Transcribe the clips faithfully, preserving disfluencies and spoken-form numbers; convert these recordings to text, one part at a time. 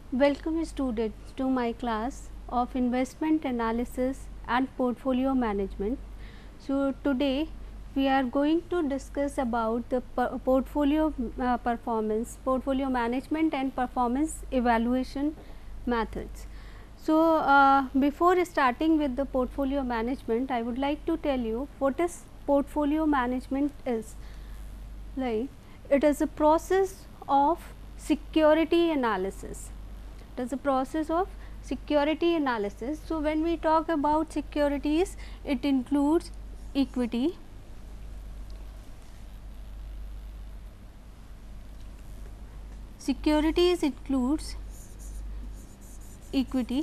Welcome students to my class of investment analysis and portfolio management. So today we are going to discuss about the portfolio uh, performance, portfolio management and performance evaluation methods. So uh, before starting with the portfolio management, I would like to tell you what is portfolio management is. Like it is a process of security analysis. It is a process of security analysis. So when we talk about securities, it includes equity, securities includes equity,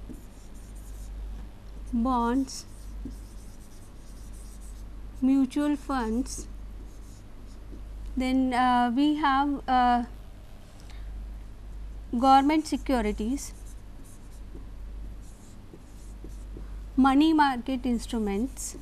bonds, mutual funds, then uh, we have uh, government securities, money market instruments,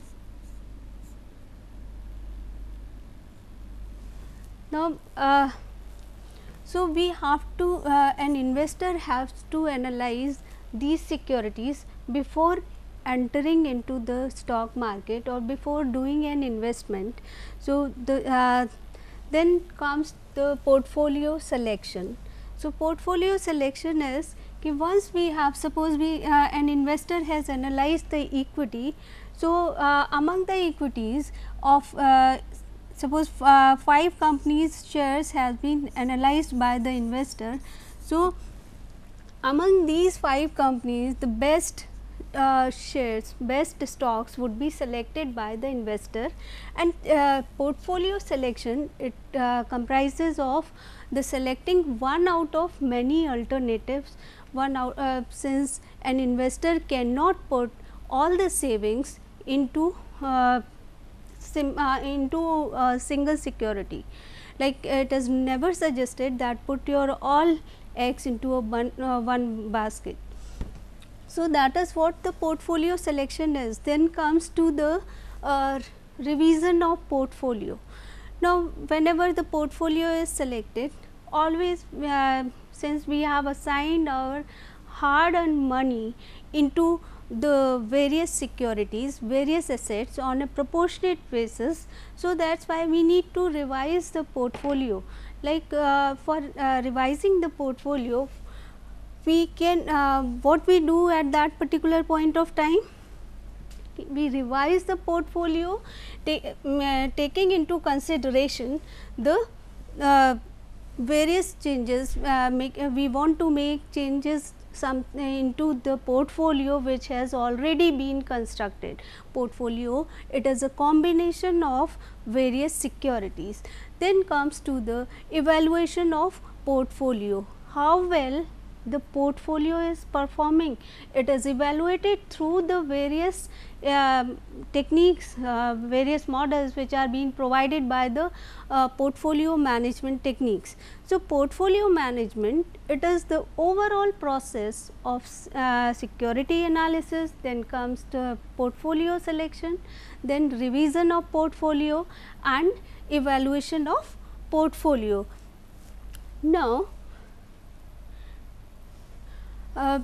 now uh, so we have to uh, an investor has to analyze these securities before entering into the stock market or before doing an investment. So the uh, then comes the portfolio selection. So portfolio selection is कि once we have, suppose we uh, an investor has analyzed the equity. So uh, among the equities of uh, suppose uh, five companies shares has been analyzed by the investor. So among these five companies, the best uh, shares, best stocks would be selected by the investor, and uh, portfolio selection it uh, comprises of the selecting one out of many alternatives, one out uh, since an investor cannot put all the savings into uh, sim, uh, into a single security. Like it is never suggested that put your all eggs into a one, uh, one basket. So that is what the portfolio selection is. Then comes to the uh, revision of portfolio. Now whenever the portfolio is selected, always uh, since we have assigned our hard earned money into the various securities, various assets on a proportionate basis. So that is why we need to revise the portfolio. Like uh, for uh, revising the portfolio, we can uh, what we do at that particular point of time, we revise the portfolio take, uh, taking into consideration the uh, various changes, uh, make uh, we want to make changes some uh, into the portfolio which has already been constructed. Portfolio, it is a combination of various securities. Then comes to the evaluation of portfolio, how well the portfolio is performing. It is evaluated through the various uh, techniques, uh, various models which are being provided by the uh, portfolio management techniques. So portfolio management, it is the overall process of uh, security analysis, then comes the portfolio selection, then revision of portfolio and evaluation of portfolio. Now Uh,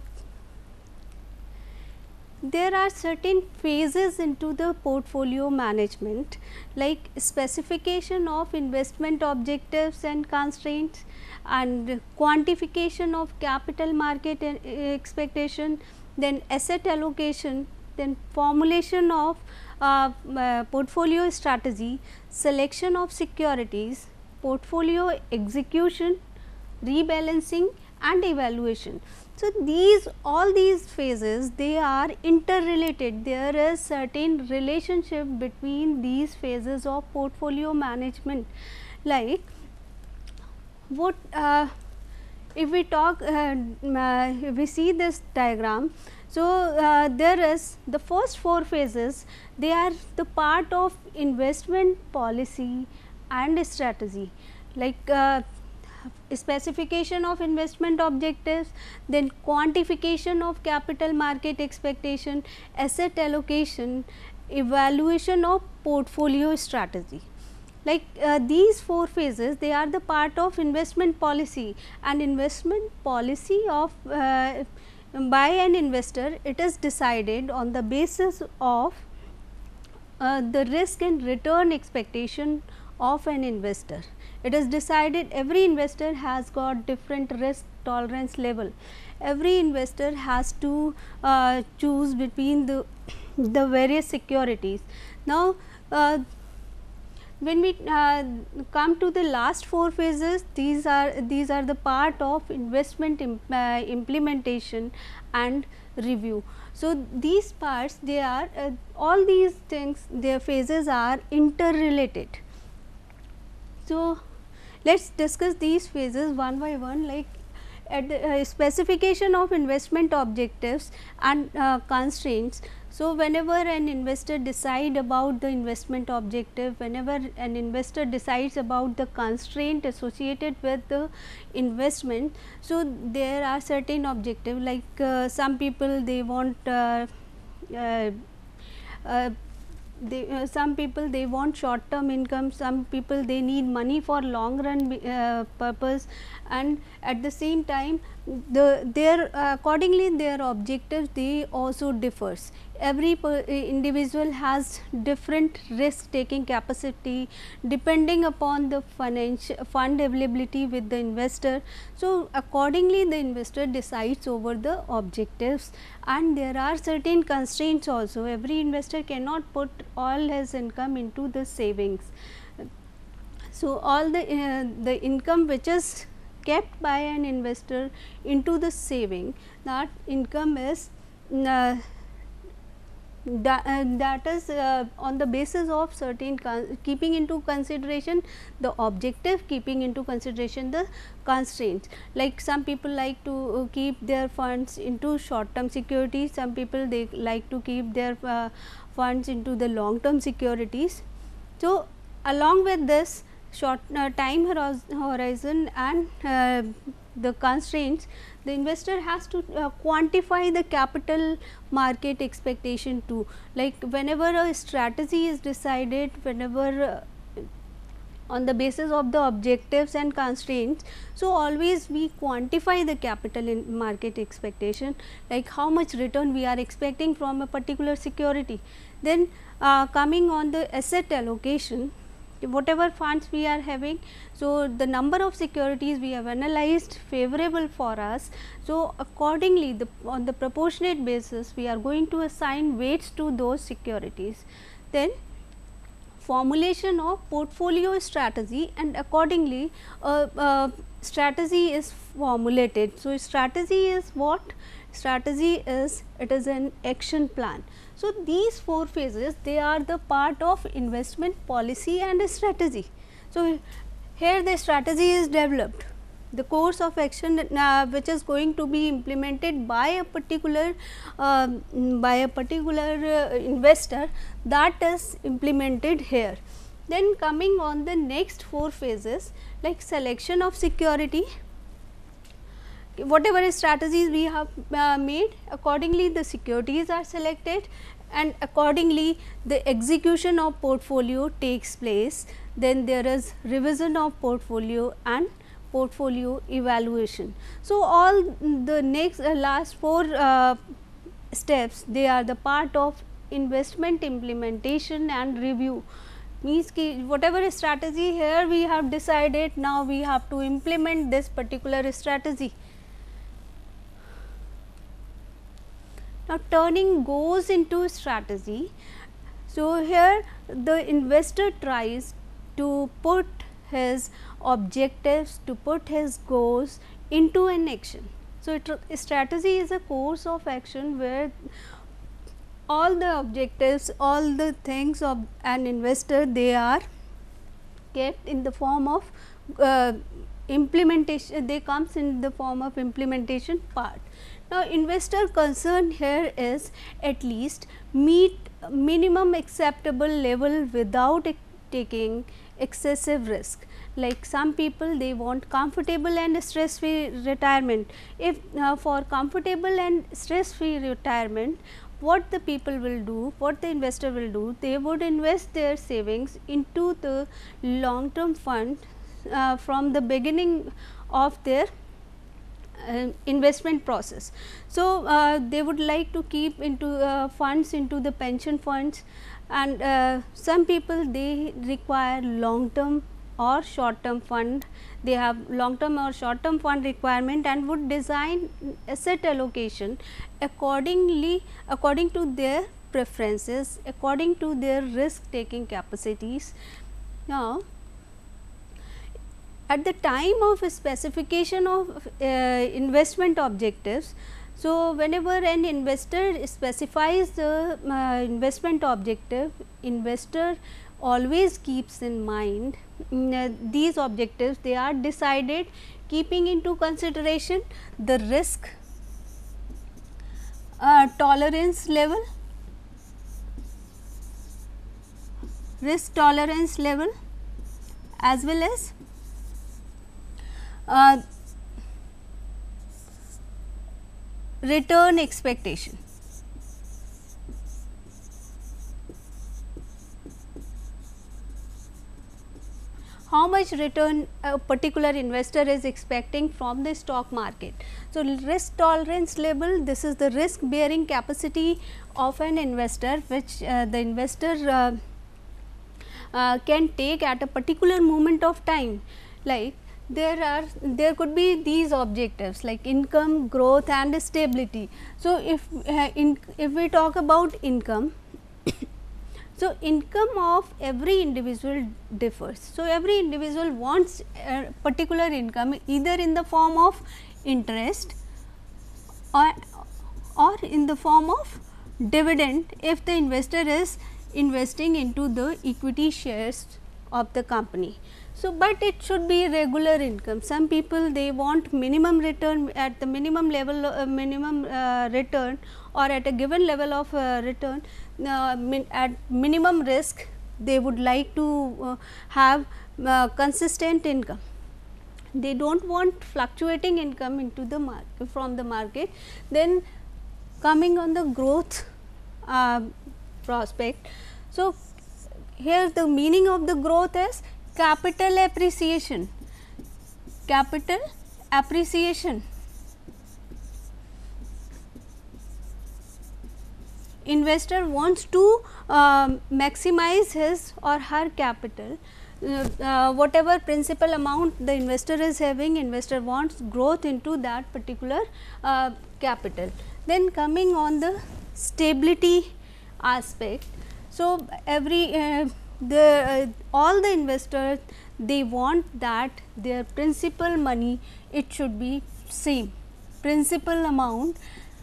there are certain phases into the portfolio management, like specification of investment objectives and constraints, and quantification of capital market expectation, then asset allocation, then formulation of uh, uh, portfolio strategy, selection of securities, portfolio execution, rebalancing and evaluation. So these all these phases, they are interrelated. There is certain relationship between these phases of portfolio management. Like what uh, if we talk uh, uh, if we see this diagram. So uh, there is the first four phases, they are the part of investment policy and strategy, like uh, specification of investment objectives, then quantification of capital market expectation, asset allocation, evaluation of portfolio strategy. Like uh, these four phases, they are the part of investment policy, and investment policy of uh, by an investor, it is decided on the basis of uh, the risk and return expectation of an investor. It is decided, every investor has got different risk tolerance level. Every investor has to uh, choose between the the various securities. Now, uh, when we uh, come to the last four phases, these are these are the part of investment imp, uh, implementation and review. So, these parts, they are uh, all these things, their phases are interrelated. So, let us discuss these phases one by one, like at the uh, specification of investment objectives and uh, constraints. So, whenever an investor decide about the investment objective, whenever an investor decides about the constraint associated with the investment, so there are certain objectives, like uh, some people they want uh, uh, uh, they, uh, some people they want short term income, some people they need money for long run uh, purpose, and at the same time the their uh, accordingly their objectives they also differs. Every per, uh, individual has different risk taking capacity depending upon the financial fund availability with the investor. So, accordingly the investor decides over the objectives, and there are certain constraints also. Every investor cannot put all his income into the savings. So, all the uh, the income which is kept by an investor into the saving, that income is uh, that, uh, that is uh, on the basis of certain keeping into consideration the objective, keeping into consideration the constraints. Like some people like to uh, keep their funds into short term securities, some people they like to keep their uh, funds into the long term securities. So, along with this short uh, time horizon and uh, the constraints, the investor has to uh, quantify the capital market expectation too. Like whenever a strategy is decided, whenever uh, on the basis of the objectives and constraints, so always we quantify the capital in market expectation, like how much return we are expecting from a particular security. Then uh, coming on the asset allocation, whatever funds we are having, so the number of securities we have analyzed favorable for us. So, accordingly the on the proportionate basis we are going to assign weights to those securities. Then formulation of portfolio strategy, and accordingly a, a strategy is formulated. So, strategy is what? Strategy is, it is an action plan. So, these four phases, they are the part of investment policy and strategy. So, here the strategy is developed, the course of action uh, which is going to be implemented by a particular uh, by a particular uh, investor, that is implemented here. Then coming on the next four phases, like selection of security, whatever strategies we have uh, made, accordingly the securities are selected, and accordingly the execution of portfolio takes place. Then there is revision of portfolio and portfolio evaluation. So, all the next uh, last four uh, steps, they are the part of investment implementation and review. Means ki whatever strategy here we have decided, now we have to implement this particular strategy. Now, turning goals into strategy. So, here the investor tries to put his objectives, to put his goals into an action. So, it, strategy is a course of action where all the objectives, all the things of an investor, they are kept in the form of uh, implementation, they comes in the form of implementation part. Now, investor concern here is at least meet minimum acceptable level without taking excessive risk. Like some people they want comfortable and stress free retirement. If uh, for comfortable and stress free retirement, what the people will do, what the investor will do, they would invest their savings into the long term fund uh, from the beginning of their uh, investment process. So, uh, they would like to keep into uh, funds into the pension funds, and uh, some people they require long term or short term fund. They have long term or short term fund requirement and would design asset allocation accordingly according to their preferences, according to their risk taking capacities. Now, at the time of specification of uh, investment objectives, so whenever an investor specifies the uh, investment objective, investor always keeps in mind uh, these objectives. They are decided keeping into consideration the risk uh, tolerance level, risk tolerance level as well as uh, return expectation. How much return a particular investor is expecting from the stock market. So, risk tolerance level, this is the risk bearing capacity of an investor, which uh, the investor uh, uh, can take at a particular moment of time. Like there are there could be these objectives like income, growth and stability. So, if uh, in if we talk about income, so income of every individual differs. So, every individual wants a particular income either in the form of interest or, or in the form of dividend if the investor is investing into the equity shares of the company. So, but it should be regular income. Some people they want minimum return at the minimum level uh, minimum uh, return or at a given level of uh, return uh, min at minimum risk they would like to uh, have uh, consistent income. They do not want fluctuating income into the market from the market. Then coming on the growth uh, prospect. So, here the meaning of the growth is capital appreciation, capital appreciation. Investor wants to uh, maximize his or her capital, uh, uh, whatever principal amount the investor is having, investor wants growth into that particular uh, capital. Then coming on the stability aspect. So, every uh, the uh, all the investors they want that their principal money it should be same, principal amount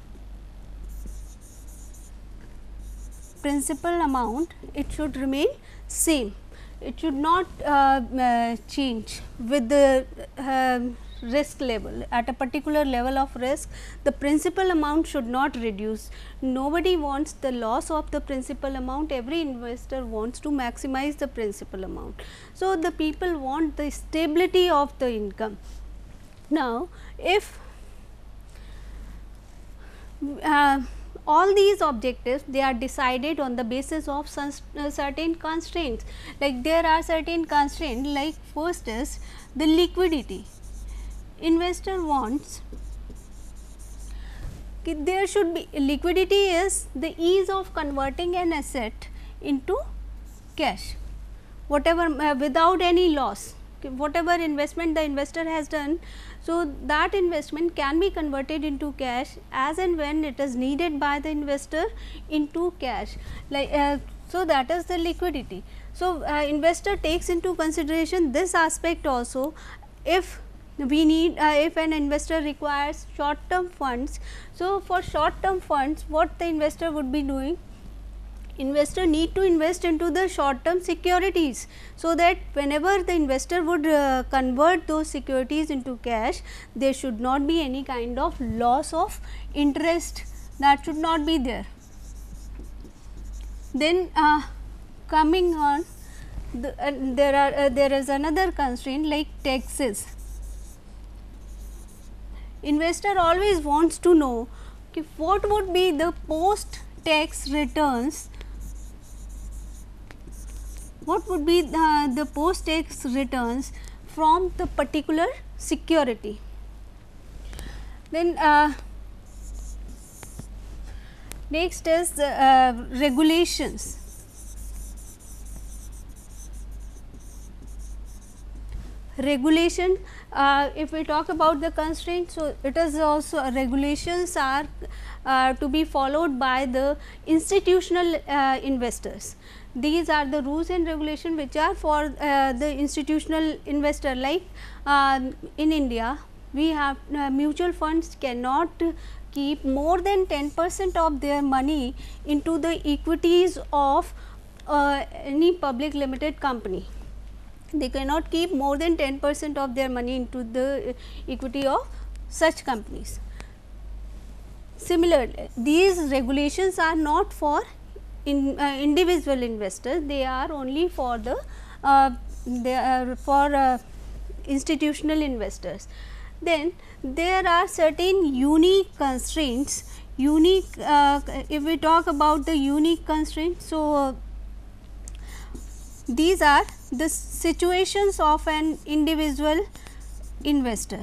principal amount it should remain same, it should not uh, uh, change with the uh, risk level. At a particular level of risk the principal amount should not reduce. Nobody wants the loss of the principal amount, every investor wants to maximize the principal amount. So, the people want the stability of the income. Now, if uh, all these objectives they are decided on the basis of some, uh, certain constraints, like there are certain constraints, like first is the liquidity. Investor wants there should be liquidity is the ease of converting an asset into cash, whatever uh, without any loss, whatever investment the investor has done. So, that investment can be converted into cash as and when it is needed by the investor into cash, like uh, so that is the liquidity. So, uh, investor takes into consideration this aspect also. If we need uh, if an investor requires short term funds. So, for short term funds what the investor would be doing, investor need to invest into the short term securities. So, that whenever the investor would uh, convert those securities into cash, there should not be any kind of loss of interest, that should not be there. Then uh, coming on the, uh, there are uh, there is another constraint like taxes. Investor always wants to know okay, what would be the post tax returns, what would be the, the post tax returns from the particular security. Then uh, next is uh, regulations. Regulation, uh, if we talk about the constraints, so it is also uh, regulations are uh, to be followed by the institutional uh, investors. These are the rules and regulation which are for uh, the institutional investor, like uh, in India we have uh, mutual funds cannot keep more than ten percent of their money into the equities of uh, any public limited company. They cannot keep more than ten percent of their money into the equity of such companies. Similarly, these regulations are not for in, uh, individual investors, they are only for the uh, they are for uh, institutional investors. Then there are certain unique constraints, unique uh, if we talk about the unique constraints. So, uh, these are the situations of an individual investor.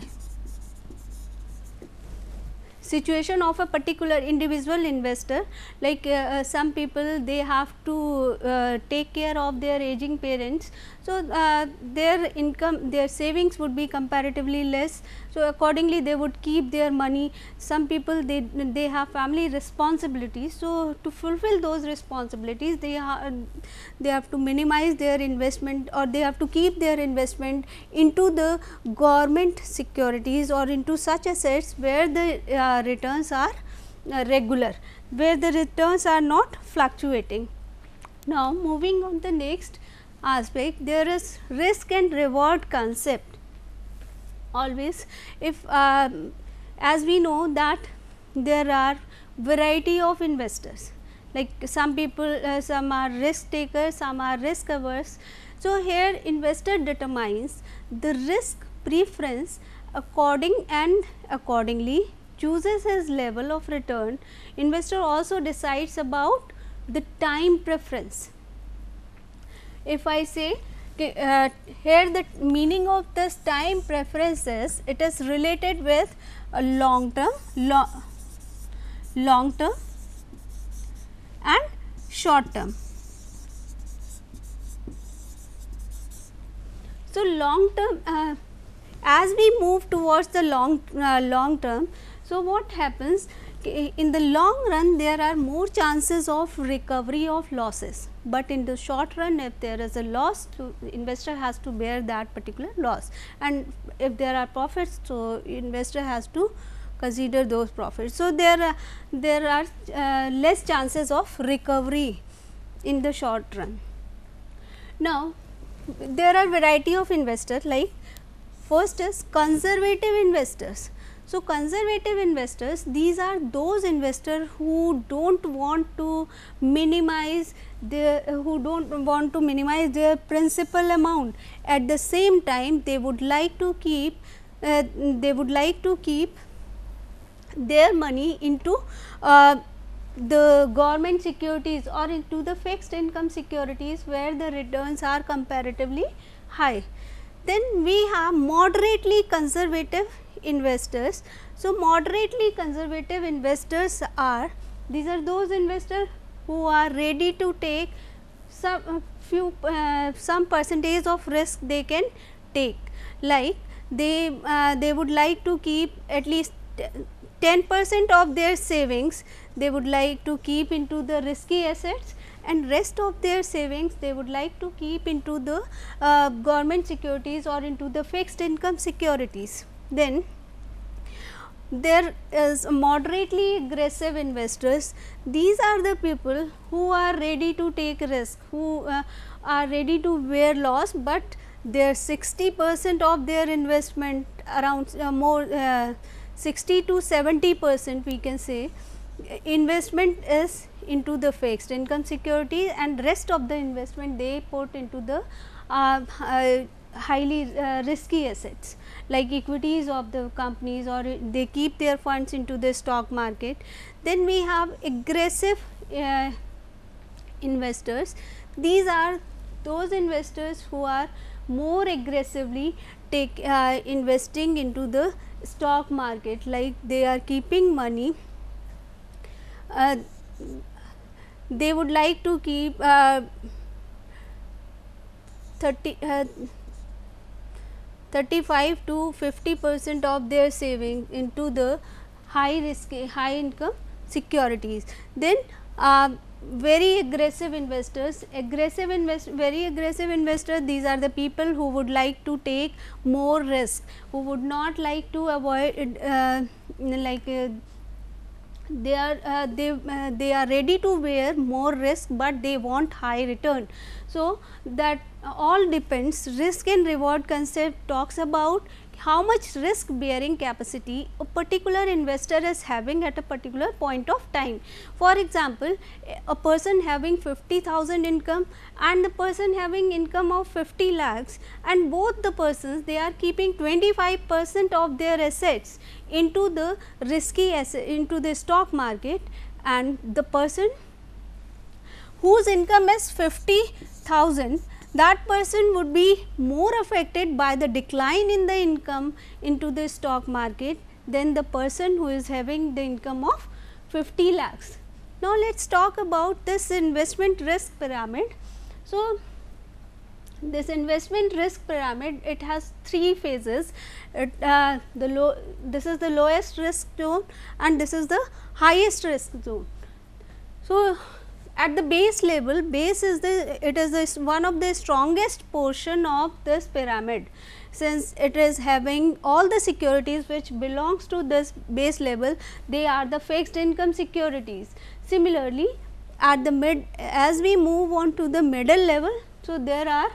Situation of a particular individual investor, like uh, some people they have to uh, take care of their aging parents. So, uh, their income, their savings would be comparatively less. So, accordingly they would keep their money. Some people they, they have family responsibilities. So, to fulfill those responsibilities they, ha they have to minimize their investment, or they have to keep their investment into the government securities or into such assets where the uh, returns are uh, regular, where the returns are not fluctuating. Now, moving on the next aspect, there is risk and reward concept. Always, if uh, as we know that there are variety of investors, like some people uh, some are risk takers, some are risk averse. So, here investor determines the risk preference according and accordingly chooses his level of return. Investor also decides about the time preference. If I say uh, here the meaning of this time preference is, it is related with a long term, lo long term and short term. So, long term uh, as we move towards the long uh, long term. So, what happens in the long run, there are more chances of recovery of losses, but in the short run if there is a loss, to investor has to bear that particular loss, and if there are profits, so investor has to consider those profits. So, there are, there are uh, less chances of recovery in the short run. Now, there are variety of investors, like first is conservative investors. So, conservative investors, these are those investors who do not want to minimize their, who do not want to minimize their principal amount. At the same time, they would like to keep, uh, they would like to keep their money into uh, the government securities or into the fixed income securities where the returns are comparatively high. Then we have moderately conservative investors. So, moderately conservative investors are, these are those investors who are ready to take some uh, few uh, some percentage of risk they can take, like they uh, they would like to keep at least ten percent of their savings, they would like to keep into the risky assets, and rest of their savings they would like to keep into the uh, government securities or into the fixed income securities. Then there is moderately aggressive investors. These are the people who are ready to take risk, who uh, are ready to bear loss, but their sixty percent of their investment, around uh, more uh, sixty to seventy percent we can say, investment is into the fixed income security, and rest of the investment they put into the uh, uh, highly uh, risky assets like equities of the companies, or they keep their funds into the stock market. Then we have aggressive uh, investors, these are those investors who are more aggressively take uh, investing into the stock market, like they are keeping money, uh, they would like to keep uh, thirty uh, thirty-five to fifty percent of their saving into the high risk high income securities. Then uh, very aggressive investors, aggressive invest very aggressive investors, these are the people who would like to take more risk, who would not like to avoid uh, like uh, they are uh, they uh, they are ready to bear more risk, but they want high return. So that all depends. Risk and reward concept talks about how much risk bearing capacity a particular investor is having at a particular point of time. For example, a person having fifty thousand income and the person having income of fifty lakhs, and both the persons, they are keeping twenty-five percent of their assets into the risky asset, into the stock market, and the person whose income is fifty thousand, that person would be more affected by the decline in the income into the stock market than the person who is having the income of fifty lakhs. Now, let us talk about this investment risk pyramid. So, this investment risk pyramid, it has three phases. It, uh, the low, this is the lowest risk zone and this is the highest risk zone. So, at the base level, base is the, it is the one of the strongest portion of this pyramid, since it is having all the securities which belongs to this base level, they are the fixed income securities. Similarly, at the mid, as we move on to the middle level, so there are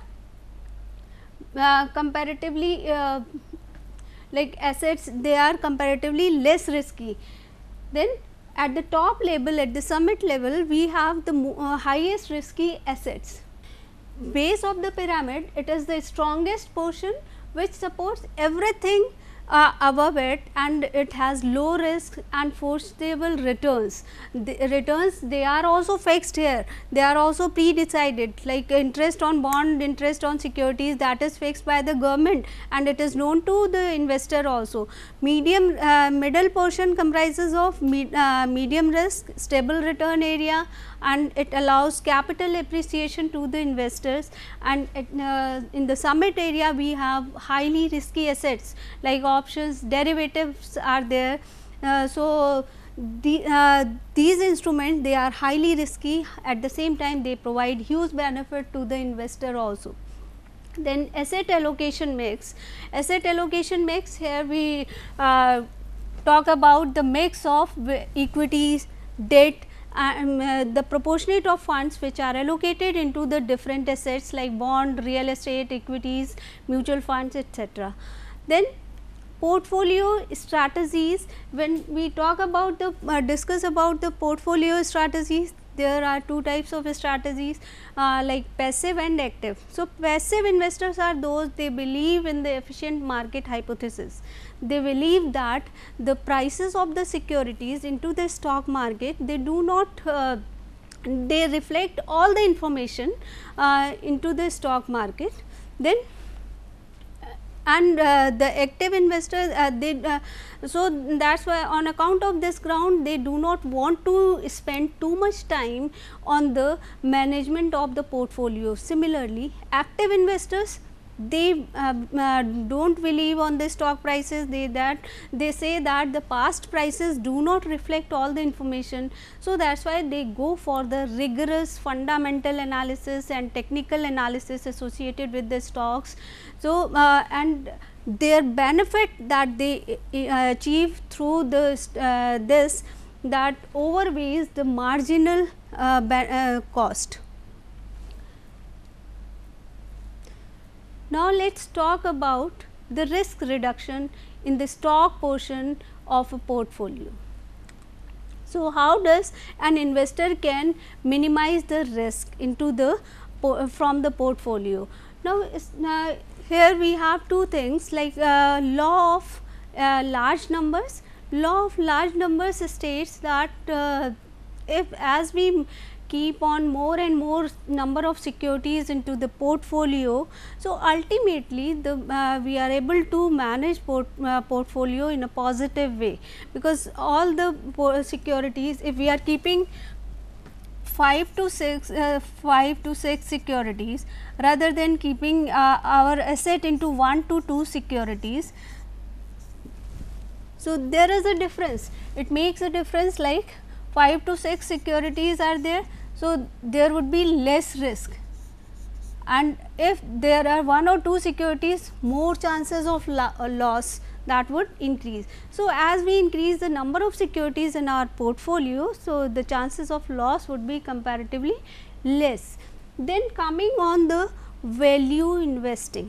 uh, comparatively uh, like assets, they are comparatively less risky. Then at the top level, at the summit level, we have the uh, highest risky assets. Base of the pyramid, it is the strongest portion which supports everything uh, above it, and it has low risk and foreseeable returns. The returns, they are also fixed here, they are also pre-decided, like interest on bond, interest on securities, that is fixed by the government and it is known to the investor also. Medium uh, middle portion comprises of med, uh, medium risk, stable return area, and it allows capital appreciation to the investors, and it, uh, in the summit area we have highly risky assets like options, derivatives are there. Uh, so, the, uh, these instruments, they are highly risky, at the same time they provide huge benefit to the investor also. Then asset allocation mix, asset allocation mix, here we uh, talk about the mix of equities, debt, and uh, the proportionate of funds which are allocated into the different assets like bond, real estate, equities, mutual funds, et cetera. Then portfolio strategies, when we talk about the uh, discuss about the portfolio strategies, there are two types of strategies uh, like passive and active. So, passive investors are those, they believe in the efficient market hypothesis. They believe that the prices of the securities into the stock market, they do not uh, they reflect all the information uh, into the stock market. Then and uh, the active investors, uh, they uh, so that is why on account of this ground, they do not want to spend too much time on the management of the portfolio. Similarly, active investors, they uh, uh, do not believe on the stock prices, they that they say that the past prices do not reflect all the information. So, that is why they go for the rigorous fundamental analysis and technical analysis associated with the stocks. So, uh, and their benefit that they uh, achieve through this, uh, this that overweighs the marginal uh, uh, cost. Now, let us talk about the risk reduction in the stock portion of a portfolio. So, how does an investor can minimize the risk into the from the portfolio? Now, uh, here we have two things like uh, law of uh, large numbers. Law of large numbers states that uh, if as we keep on more and more number of securities into the portfolio, so ultimately the uh, we are able to manage port, uh, portfolio in a positive way, because all the securities, if we are keeping five to six uh, five to six securities rather than keeping uh, our asset into one to two securities, so there is a difference. It makes a difference, like five to six securities are there, so there would be less risk, and if there are one or two securities, more chances of lo loss that would increase. So, as we increase the number of securities in our portfolio, so the chances of loss would be comparatively less. Then coming on the value investing.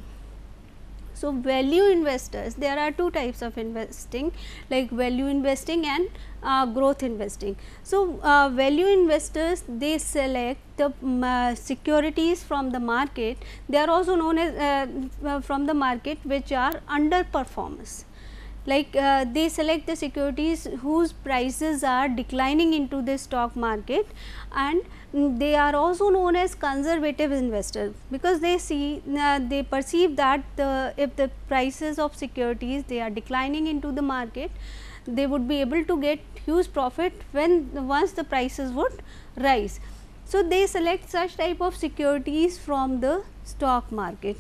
So, value investors, there are two types of investing, like value investing and uh, growth investing. So, uh, value investors, they select the um, uh, securities from the market, they are also known as uh, from the market which are underperformers. Like uh, they select the securities whose prices are declining into the stock market, and mm, they are also known as conservative investors, because they see uh, they perceive that the if the prices of securities they are declining into the market, they would be able to get huge profit when once the prices would rise. So, they select such type of securities from the stock market.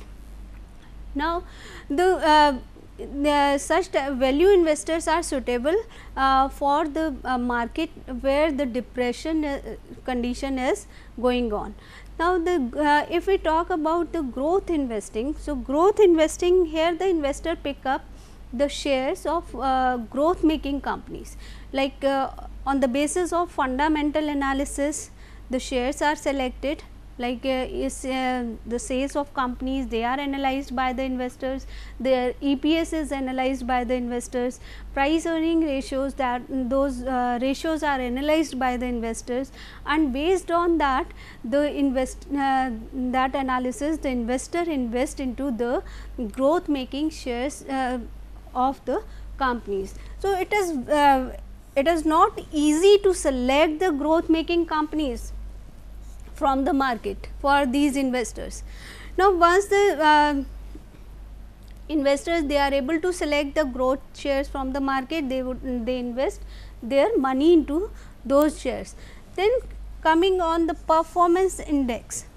Now, the uh, Uh, such value investors are suitable uh, for the uh, market where the depression uh, condition is going on. Now, the uh, if we talk about the growth investing, so growth investing, here the investor pick up the shares of uh, growth making companies, like uh, on the basis of fundamental analysis the shares are selected, like uh, is uh, the sales of companies, they are analyzed by the investors, their E P S is analyzed by the investors, price earning ratios, that those uh, ratios are analyzed by the investors, and based on that the invest uh, that analysis the investor invest into the growth making shares uh, of the companies. So, it is uh, it is not easy to select the growth making companies from the market for these investors. Now, once the uh, investors they are able to select the growth shares from the market, they would they invest their money into those shares. Then coming on the performance index,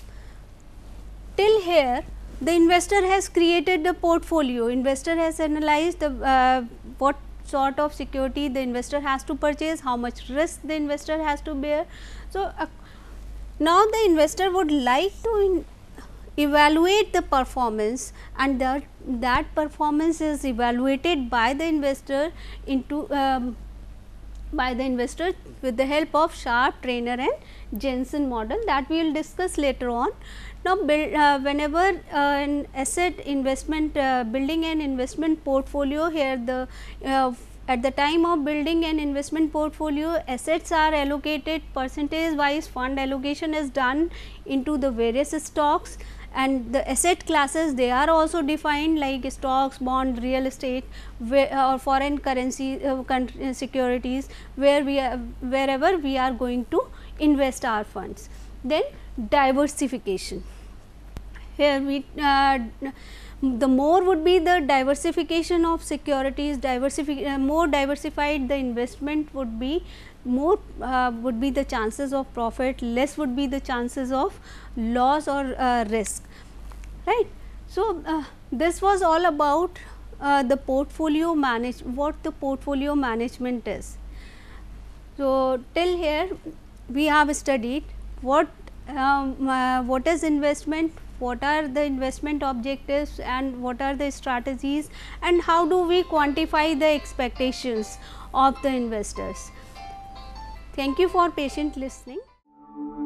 till here the investor has created the portfolio, investor has analyzed the uh, what sort of security the investor has to purchase, how much risk the investor has to bear. So, uh, now the investor would like to evaluate the performance, and that that performance is evaluated by the investor into um, by the investor with the help of Sharpe, Trainer and Jensen model, that we will discuss later on. Now, build, uh, whenever uh, an asset investment uh, building an investment portfolio, here the uh, at the time of building an investment portfolio, assets are allocated percentage wise, fund allocation is done into the various stocks, and the asset classes they are also defined, like stocks, bond, real estate where, or foreign currency uh, securities, where we are wherever we are going to invest our funds. Then diversification, here we uh, the more would be the diversification of securities, diversific uh, more diversified the investment would be, more uh, would be the chances of profit, less would be the chances of loss or uh, risk, right. So, uh, this was all about uh, the portfolio manage what the portfolio management is. So, till here we have studied what um, uh, what is investment, what are the investment objectives, and what are the strategies, and how do we quantify the expectations of the investors. Thank you for patient listening.